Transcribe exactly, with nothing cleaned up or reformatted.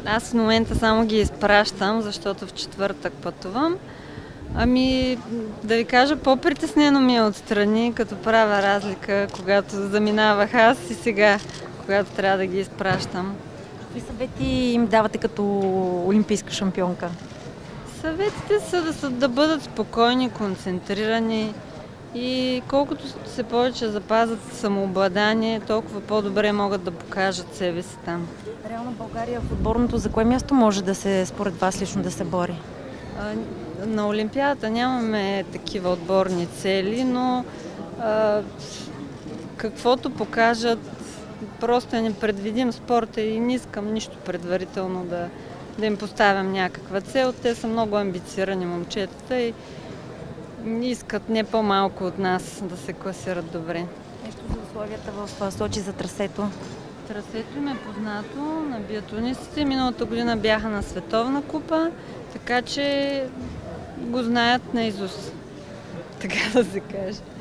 Аз в момента само ги изпращам, защото в четвъртък пътувам. Ами, да ви кажа, по-притеснено ми е отстрани, като правя разлика, когато заминавах аз и сега, когато трябва да ги изпращам. Какви съвети им давате като олимпийска шампионка? Съветите са да, са да бъдат спокойни, концентрирани и колкото се повече запазят самообладание, толкова по-добре могат да покажат себе си там. Реално България в отборното за кое място може да се, според вас лично, да се бори? А, на Олимпиадата нямаме такива отборни цели, но а, каквото покажат, просто е непредвидим спорта и не искам нищо предварително да, да им поставям някаква цел. Те са много амбицирани момчетата и искат не по-малко от нас да се класират добре. Нещо за условията в Сочи за трасето? Трасето им е познато на биатлонистите. Миналата година бяха на Световна купа, така че го знаят наизуст, така да се каже.